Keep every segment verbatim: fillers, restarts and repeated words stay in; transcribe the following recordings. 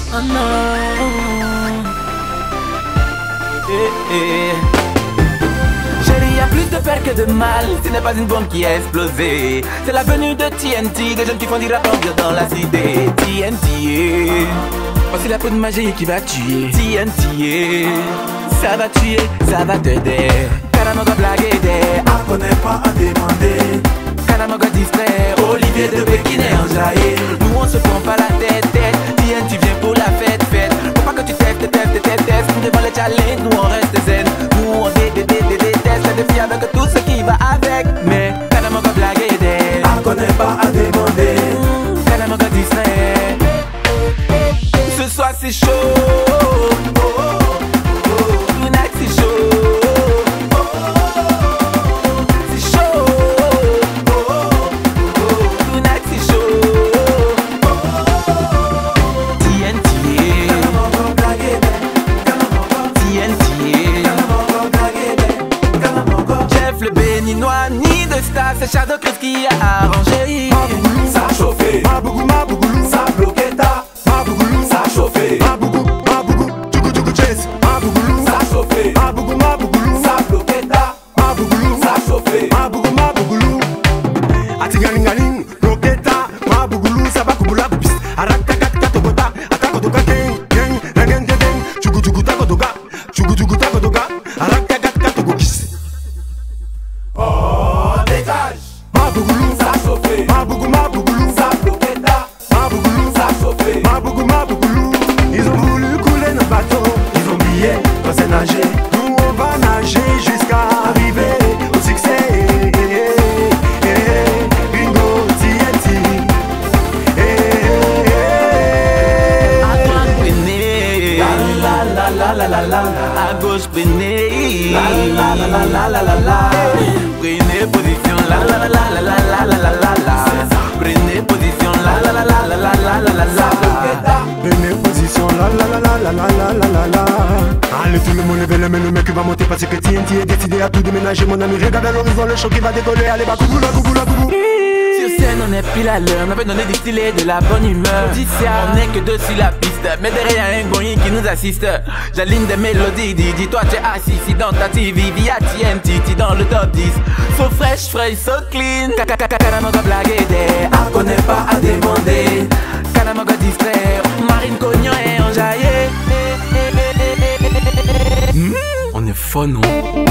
Oh non. Eh, eh. Chérie, y a plus de peur que de mal. Ce n'est pas une bombe qui a explosé. C'est la venue de T N T, des jeunes qui font du rap en dans la cité. T N T, yeah. Voici la peau de magie qui va tuer. T N T, yeah. Ça va tuer, ça va t'aider. Karamogo blaguer, on n'est pas à demander. Karamogo distrait, Olivier de Pékin est enjaillé. Nous on se prend pas la tête, tête. T N T vient pour la fête, fête. Faut pas que tu testes, testes, testes, testes. Devant les challenges, nous on reste zen. Nous on dé, dé, dé, dé, déteste. Les défis avec tout ce qui va avec. Mais Karamogo blaguer, on n'est pas à demander. Karamogo distrait. Ce soir c'est chaud. Tonight c'est chaud. Ni de star, c'est Shadow Chris qui a arrangé. Mabougoulou, ça a chauffé. Mabougou, Mabougoulou, ça a bloqué ta. Mabougoulou, ça a chauffé. Mabougou, Mabougou, tchougou tchougou chess. Mabougoulou, ça a chauffé. Mabougou, Mabougoulou, ça a bloqué ta. Mabougoulou, ça a chauffé. Mabougou, Mabougoulou, atingalingaling, bloqué ta. Mabougoulou, ça va kouboula koupis. Arakakak tatogota, atakotoka geng, geng, geng, geng, geng. Tchougou tchougou takotoka, tchougou tchougou takotoka. Arakakak tatogokis. Oh, dégage! Mabougoulou, ça a chauffé. Mabougou, Mabougoulou, ça a bloqué ta. Mabougoulou, ça a chauffé. Mabougou, Mabougoulou, ils ont voulu couler notre bateau. Ils ont oublié qu'on sait nager. Nous, on va nager jusqu'à arriver au succès. Eh, eh, eh, eh, bingo, T N T. Eh, eh, eh. À droite, peiné. La la la la la la. À gauche, peiné. La la la la la la la la. Prenez position, la la la la la la la la la la. Prenez position, la la la la la la la la la la. Prenez position, la la la la la la la la la. Allez tout le monde levez les mains, le mec va monter parce que T N T est décidé à tout déménager. Mon ami regarde à l'horizon, le show qui va décoller. Allez bah coucou la coucou la coucou. Sur scène on est pile à l'heure, on avait donné du style et de la bonne humeur. On n'est que deux sur la piste, mais derrière un goyin qui nous assiste. J'aligne des mélodies, dis, dis-toi tu es assis ici dans ta T V via T N T, t'es dans le top dix. So fresh, fresh, so clean. Karamogo blaguer, on connaît pas à demander. Karamogo distrait, Marine Cognon et enjaillé. Mmh, on est fun, non?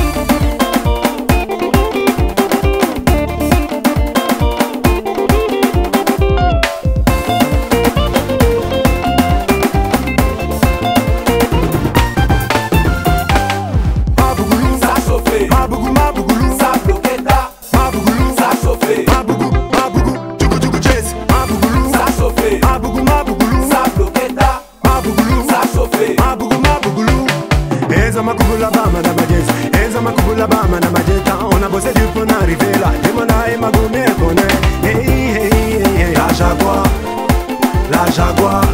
Mabougou, Mabougoulou, ça a bloqué ta. Mabougoulou, ça a chauffé. Mabougou, Mabougou, tchougou tchougou chess. Mabougoulou, ça a chauffé. Mabougou, Mabougoulou, ça a bloqué ta. Mabougoulou, ça a chauffé. Mabougou, Mabougoulou. Eza makoubula ba madame Jess. Eza makoubula ba madame Jess. On a bossé du pour arriver là. Demona et Magomé connaît. Hey hey hey hey. La Jaguar, la Jaguar.